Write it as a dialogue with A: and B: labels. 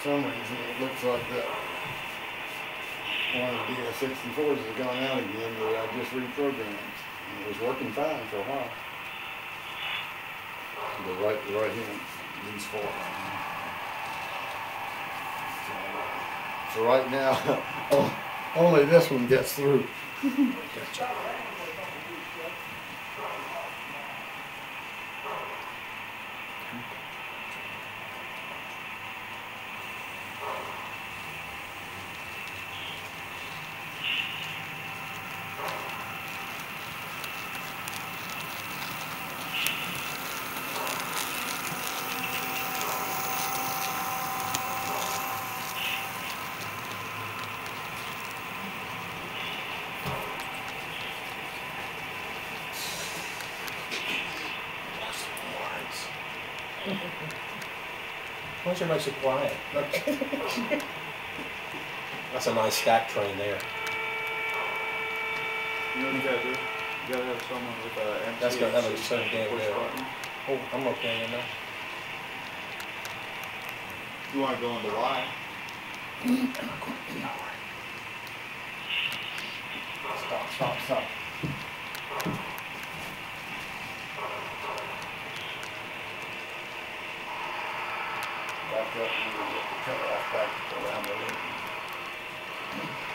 A: some reason it looks like that one of the DS64s has gone out again that I just reprogrammed. And it was working fine for a while. The right hand, these four. So right now, only this one gets through.
B: Gotcha. Why don't you make it quiet? That's a nice stack train there.
C: You know what you gotta do? You gotta have someone with an
B: That's gonna have a certain game
C: push
B: there.
C: button.
B: Oh, I'm okay in there.
C: You wanna go into Y?
A: Stop. Back up and we'll get the cut off back around the loop.